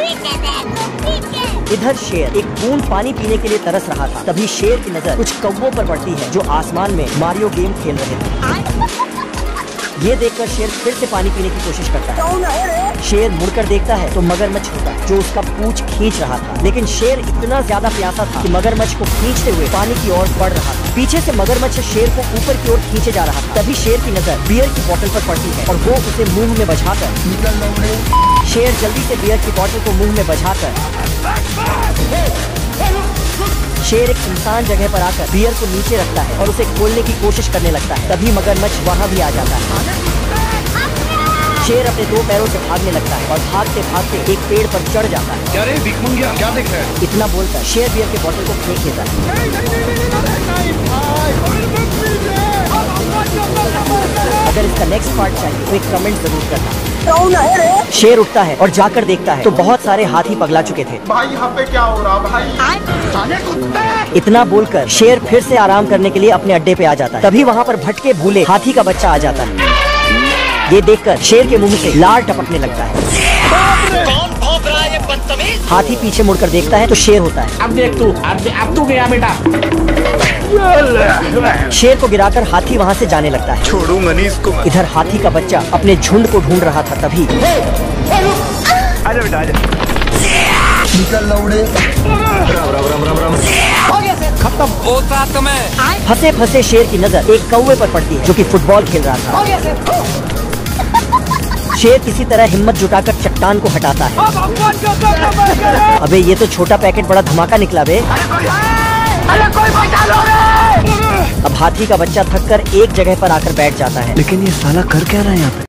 इधर शेर एक बूंद पानी पीने के लिए तरस रहा था। तभी शेर की नजर कुछ कौवों पर पड़ती है जो आसमान में मारियो गेम खेल रहे थे। ये देखकर शेर फिर से पानी पीने की कोशिश करता है। शेर मुड़कर देखता है तो मगरमच्छ होता है जो उसका पूंछ खींच रहा था। लेकिन शेर इतना ज्यादा प्यासा था कि मगरमच्छ को खींचते हुए पानी की ओर बढ़ रहा था। पीछे से मगरमच्छ शेर को ऊपर की ओर खींचे जा रहा था। तभी शेर की नजर बियर की बोतल पर पड़ती है और वो उसे मुंह में बझाकर शेर जल्दी से बियर की बोतल को मुंह में बझाकर शेर एक सुनसान जगह पर आकर बियर को नीचे रखता है और उसे खोलने की कोशिश करने लगता है। तभी मगरमच्छ वहाँ भी आ जाता है। शेर अपने दो पैरों से भागने लगता है और भागते भागते एक पेड़ पर चढ़ जाता है। क्या रे भिखमंगिया, क्या देख रहा है? इतना बोलकर शेर बियर के बोतल को फेंक देता है। अगर इसका नेक्स्ट पार्ट चाहिए तो एक कमेंट जरूर करना। शेर उठता है और जाकर देखता है तो बहुत सारे हाथी पगला चुके थे। भाई यहाँ पे क्या हो रहा भाई? इतना बोलकर शेर फिर से आराम करने के लिए अपने अड्डे पे आ जाता है। तभी वहाँ पर भटके भूले हाथी का बच्चा आ जाता है। ये देखकर शेर के मुंह से लार टपकने लगता है। कौन भौंक रहा है ये बदतमीज? हाथी पीछे मुड़कर देखता है तो शेर होता है। अब देख तू, अब तू गया बेटा। शेर को गिराकर हाथी वहाँ से जाने लगता है। छोड़ूंगा नहीं इसको। इधर हाथी का बच्चा अपने झुंड को ढूंढ रहा था। तभी आजा बेटा आजा। निकल लौड़े। राम। खत्म होता तुम्हें। फंसे फंसे शेर की नजर एक कौवे पर पड़ती है जो कि फुटबॉल खेल रहा था। शेर किसी तरह हिम्मत जुटाकर चट्टान को हटाता है। अबे ये तो छोटा पैकेट बड़ा धमाका निकला बे। अब हाथी का बच्चा थककर एक जगह पर आकर बैठ जाता है। लेकिन ये साला कर क्या रहा है यहाँ पे?